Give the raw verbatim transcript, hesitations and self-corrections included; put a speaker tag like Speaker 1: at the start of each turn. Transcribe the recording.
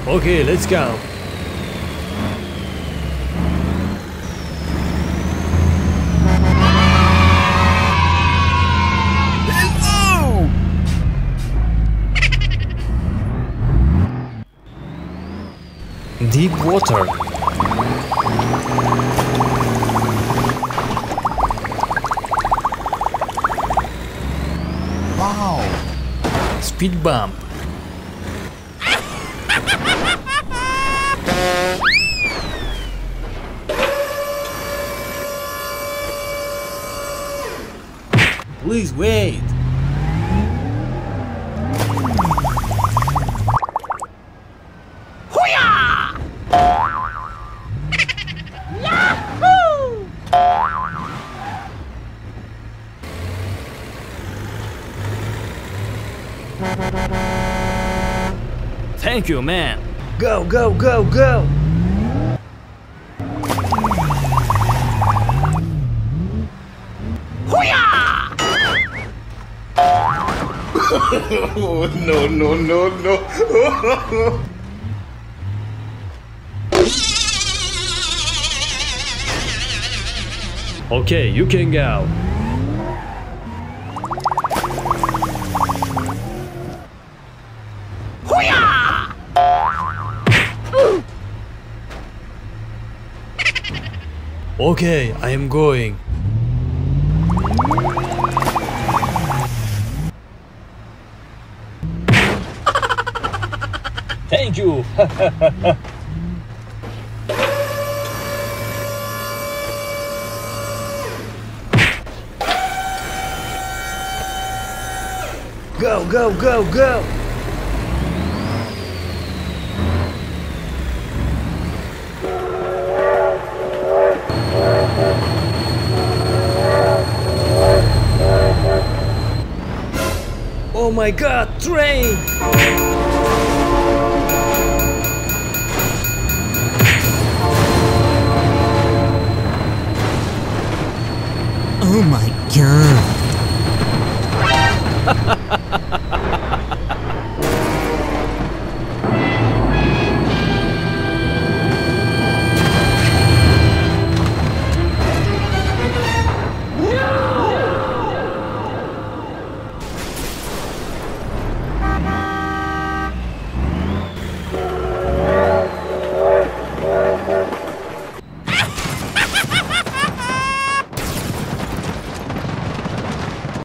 Speaker 1: Okay, let's go.
Speaker 2: Hello!
Speaker 1: Deep water.
Speaker 2: Wow!
Speaker 1: Speed bump.
Speaker 2: Please wait!
Speaker 1: Thank you, man.
Speaker 2: Go, go, go, go! no, no, no, no.
Speaker 1: Okay, you can go. Okay, I am going. Thank you.
Speaker 2: Go, go, go, go! Oh my god, train!